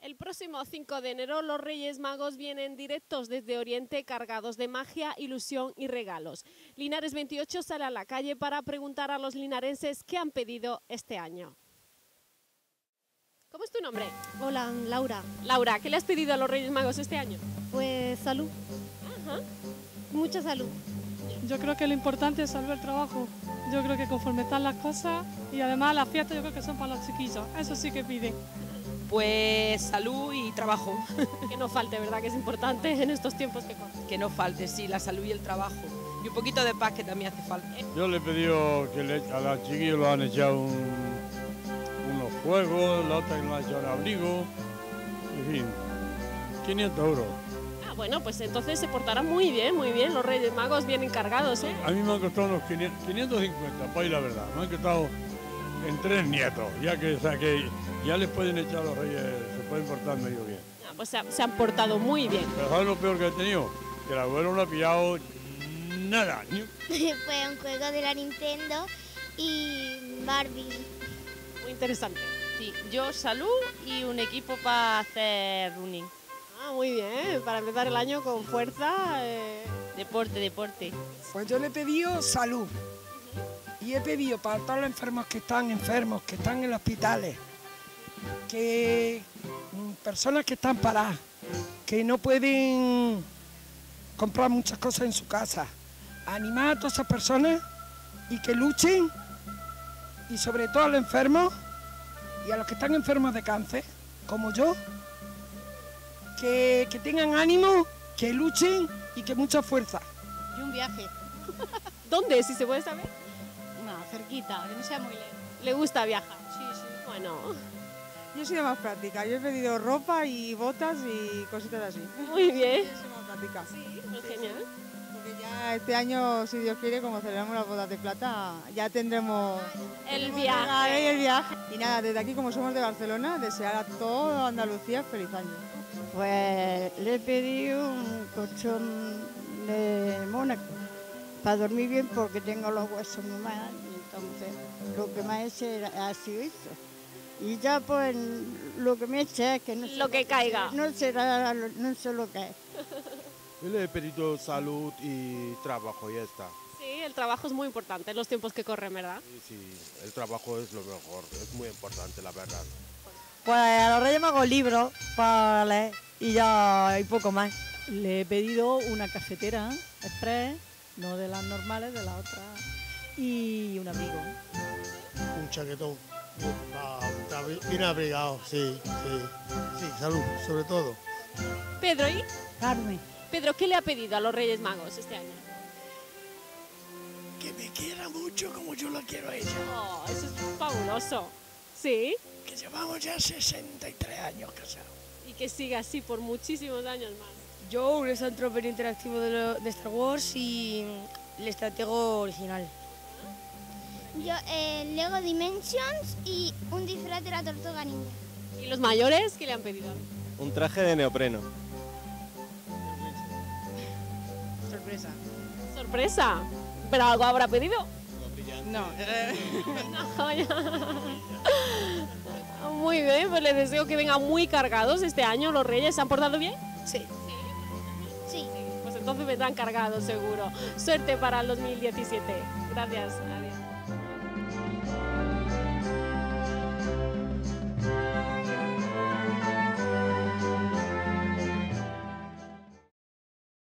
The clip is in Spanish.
El próximo 5 de enero los Reyes Magos vienen directos desde Oriente cargados de magia, ilusión y regalos. Linares 28 sale a la calle para preguntar a los linarenses qué han pedido este año. ¿Cómo es tu nombre? Hola, Laura. Laura, ¿qué le has pedido a los Reyes Magos este año? Pues salud, Ajá. mucha salud. Yo creo que lo importante es salvar el trabajo. Yo creo que conforme están las cosas y además las fiestas yo creo que son para los chiquillos. Eso sí que piden. Pues salud y trabajo. Que no falte, ¿verdad? Que es importante en estos tiempos que corren. Que no falte, sí, la salud y el trabajo. Y un poquito de paz que también hace falta. Yo le he pedido que a las chiquillos le han echado unos juegos, la otra que le han echado un abrigo, en fin, 500 euros. Ah, bueno, pues entonces se portarán muy bien, los Reyes Magos vienen cargados, ¿eh? A mí me han costado unos 550, pues la verdad, me han costado en 3 nietos, ya que, o sea, que ya les pueden echar a los reyes, se pueden portar medio bien. Ah, pues se han portado muy bien. Pero ¿sabes lo peor que he tenido? Que el abuelo no ha pillado nada, ni Fue un juego de la Nintendo y Barbie. Muy interesante. Sí, yo salud y un equipo para hacer running. Ah, muy bien, para empezar el año con fuerza. Deporte. Pues yo le he pedido salud y he pedido para todos los enfermos, que están en los hospitales, que personas que están paradas, que no pueden comprar muchas cosas en su casa, animar a todas esas personas y que luchen, y sobre todo a los enfermos y a los que están enfermos de cáncer, como yo, que tengan ánimo, que luchen y que mucha fuerza. Y un viaje, ¿Dónde, si se puede saber? una cerquita, que no sea muy lejos. ¿Le gusta viajar? Sí, sí. Bueno, Yo he sido más práctica, yo he pedido ropa y botas y cositas así. muy bien. Yo soy más práctica. Sí, pues genial. Porque ya este año, si Dios quiere, como celebramos las bodas de plata, ya tendremos El y viaje. el viaje. Y nada, desde aquí, como somos de Barcelona, desear a toda Andalucía feliz año. Pues le he pedido un colchón de Mónaco para dormir bien porque tengo los huesos muy mal, entonces lo que me ha hecho ha sido eso. Y ya pues lo que me echa es que no sé Lo que caiga. no sé lo que es. Yo le he pedido salud y trabajo, ya está. Sí, el trabajo es muy importante en los tiempos que corren, ¿verdad? Sí, el trabajo es lo mejor, es muy importante, la verdad. Pues a los Reyes Magos libros para leer y ya hay poco más. Le he pedido una cafetera express, no de las normales, de la otra, y un abrigo. Un chaquetón, bien abrigado, sí, salud, sobre todo. Pedro, ¿y? Carmen. Pedro, ¿qué le ha pedido a los Reyes Magos este año? Que me quiera mucho como yo la quiero a ella. Oh, eso es fabuloso. ¿Sí? Que llevamos ya 63 años casados. Y que siga así por muchísimos años más. Yo un Star Trooper interactivo de Star Wars y el estratego original. Yo Lego Dimensions y un disfraz de la tortuga ninja. ¿Y los mayores qué le han pedido? Un traje de neopreno. Sorpresa. ¿Sorpresa? ¿Pero algo habrá pedido? No. No, ya. Muy bien, pues les deseo que vengan muy cargados este año. ¿Los Reyes se han portado bien? Sí. Pues entonces vendrán cargados seguro. Suerte para el 2017. Gracias. Adiós.